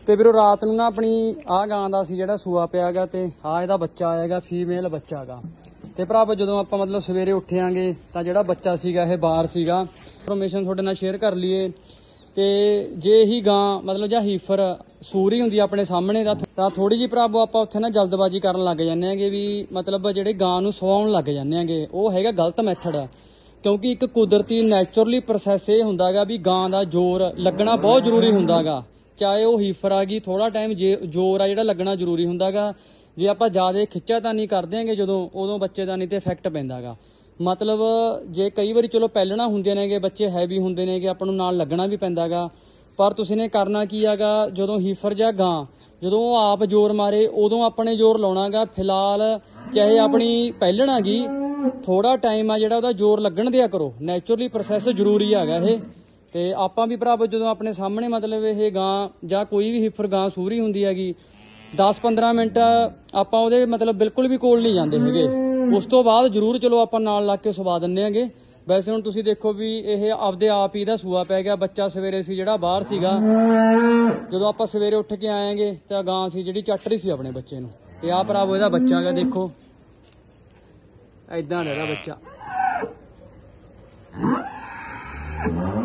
ਤੇ ਵੀਰੋ ਰਾਤ ਨੂੰ ਨਾ ਆਪਣੀ ਆਹ ਗਾਂ ਦਾ ਸੀ ਜਿਹੜਾ ਸੂਆ ਪਿਆ ਗਾ ਤੇ ਆਹ ਇਹਦਾ ਬੱਚਾ ਆਏਗਾ, ਫੀਮੇਲ ਬੱਚਾ ਗਾ। ਤੇ ਭਰਾਵੋ ਜਦੋਂ ਆਪਾਂ ਮਤਲਬ ਸਵੇਰੇ ਉੱਠਿਆਂਗੇ ਤਾਂ ਜਿਹੜਾ ਬੱਚਾ ਸੀਗਾ ਇਹ ਬਾਹਰ ਸੀਗਾ। ਇਨਫੋਰਮੇਸ਼ਨ ਤੁਹਾਡੇ ਨਾਲ ਸ਼ੇਅਰ ਕਰ ਲਈਏ ਤੇ ਜੇ ਇਹੀ ਗਾਂ ਮਤਲਬ ਜਾਂ ਹੀਫਰ ਸੂਰੀ ਹੁੰਦੀ ਆਪਣੇ ਸਾਹਮਣੇ ਤਾਂ ਥੋੜੀ ਜਿਹੀ ਭਰਾਵੋ ਆਪਾਂ ਉੱਥੇ ਨਾ ਜਲਦਬਾਜ਼ੀ ਕਰਨ ਲੱਗ ਜਾਂਦੇ ਆਂਗੇ ਵੀ ਮਤਲਬ ਜਿਹੜੇ ਗਾਂ ਨੂੰ ਸਵਾਉਣ ਲੱਗ ਜਾਂਦੇ ਆਂਗੇ, ਉਹ ਹੈਗਾ ਗਲਤ ਮੈਥਡ। ਕਿਉਂਕਿ ਇੱਕ ਕੁਦਰਤੀ ਨੈਚੁਰਲੀ ਪ੍ਰੋਸੈਸ ਇਹ ਹੁੰਦਾ ਗਾ ਵੀ ਗਾਂ ਦਾ ਜ਼ੋਰ ਲੱਗਣਾ ਬਹੁਤ ਜ਼ਰੂਰੀ ਹੁੰਦਾ ਗਾ। ਚਾਹੇ ਉਹ ਹੀਫਰ ਆ ਗਈ, ਥੋੜਾ ਟਾਈਮ ਜ਼ੋਰ ਆ ਜਿਹੜਾ ਲੱਗਣਾ ਜ਼ਰੂਰੀ ਹੁੰਦਾ ਗਾ। ਜੇ ਆਪਾਂ ਜ਼ਿਆਦਾ ਖਿੱਚਾਤਾਨੀ ਕਰਦੇ ਆਂਗੇ ਉਦੋਂ ਬੱਚੇ ਦਾ ਨਹੀਂ ਤੇ ਇਫੈਕਟ ਪੈਂਦਾ ਗਾ। ਮਤਲਬ ਜੇ ਕਈ ਵਾਰੀ ਚਲੋ ਪਹਿਲਣਾ ਹੁੰਦੇ ਨੇਗੇ, ਬੱਚੇ ਹੈਵੀ ਹੁੰਦੇ ਨੇਗੇ, ਆਪਾਂ ਨੂੰ ਨਾਲ ਲੱਗਣਾ ਵੀ ਪੈਂਦਾ ਗਾ। ਪਰ ਤੁਸੀਂ ਨੇ ਕਰਨਾ ਕੀ ਹੈਗਾ, ਜਦੋਂ ਹੀਫਰ ਜਾਂ ਗਾਂ ਜਦੋਂ ਉਹ ਆਪ ਜ਼ੋਰ ਮਾਰੇ ਉਦੋਂ ਆਪਣੇ ਜ਼ੋਰ ਲਾਉਣਾ ਗਾ। ਫਿਲਹਾਲ ਚਾਹੇ ਆਪਣੀ ਪਹਿਲਣਾ ਗਈ, ਥੋੜਾ ਟਾਈਮ ਆ ਜਿਹੜਾ ਉਹਦਾ ਜ਼ੋਰ ਲੱਗਣ ਦਿਆ ਕਰੋ। ਨੈਚੁਰਲੀ ਪ੍ਰੋਸੈਸ ਜ਼ਰੂਰੀ ਹੈਗਾ ਇਹ। ਤੇ ਆਪਾਂ ਵੀ ਭਰਾਵੋ ਜਦੋਂ ਆਪਣੇ ਸਾਹਮਣੇ ਮਤਲਬ ਇਹ ਗਾਂ ਜਾਂ ਕੋਈ ਵੀ ਹੀਫਰ ਗਾਂ ਸੂਰੀ ਹੁੰਦੀ ਹੈਗੀ 10-15 ਮਿੰਟ ਆਪਾਂ ਉਹਦੇ ਮਤਲਬ ਬਿਲਕੁਲ ਵੀ ਕੋਲ ਨਹੀਂ ਜਾਂਦੇ ਹੈਗੇ। ਉਸ ਤੋਂ ਬਾਅਦ ਜ਼ਰੂਰ ਚਲੋ ਆਪਾਂ ਨਾਲ ਲੱਗ ਕੇ ਸਵਾ ਦਿੰਦੇ ਆਂਗੇ। ਵੈਸੇ ਹੁਣ ਤੁਸੀਂ ਦੇਖੋ ਵੀ ਇਹ ਆਪਦੇ ਆਪ ਹੀ ਇਹਦਾ ਸੂਆ ਪੈ ਗਿਆ। ਬੱਚਾ ਸਵੇਰੇ ਸੀ ਜਿਹੜਾ ਬਾਹਰ ਸੀਗਾ, ਜਦੋਂ ਆਪਾਂ ਸਵੇਰੇ ਉੱਠ ਕੇ ਆਏਂਗੇ ਤਾਂ ਗਾਂ ਸੀ ਜਿਹੜੀ ਚੱਟ ਰਹੀ ਸੀ ਆਪਣੇ ਬੱਚੇ ਨੂੰ। ਤੇ ਆਹ ਭਰਾਵੋ ਇਹਦਾ ਬੱਚਾ ਹੈਗਾ, ਦੇਖੋ ਏਦਾਂ ਦਾ ਇਹਦਾ ਬੱਚਾ।